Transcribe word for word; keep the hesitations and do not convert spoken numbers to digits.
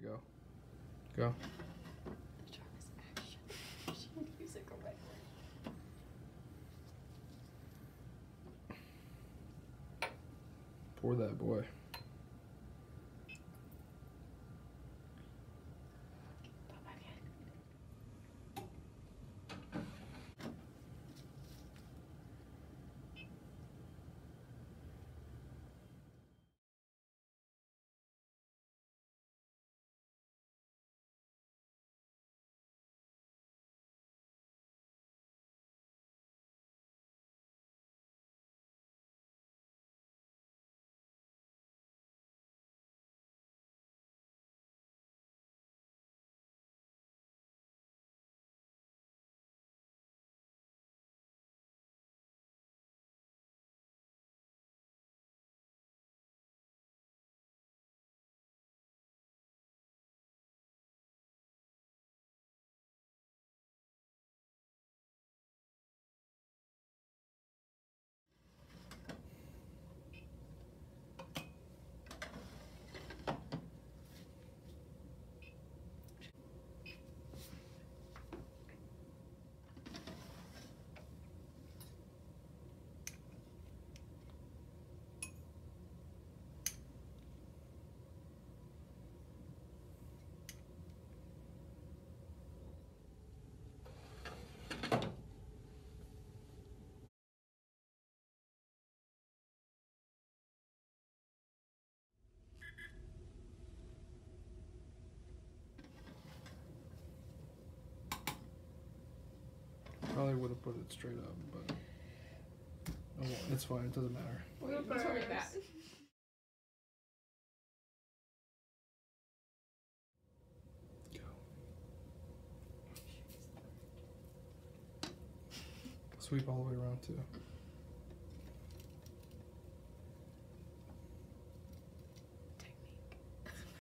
go. Go. The Jarvis action. She would use it correctly. Pour that boy. Probably would have put it straight up, but oh, well, it's fine. It doesn't matter. Wait, you told me that. Go. Sweep all the way around too.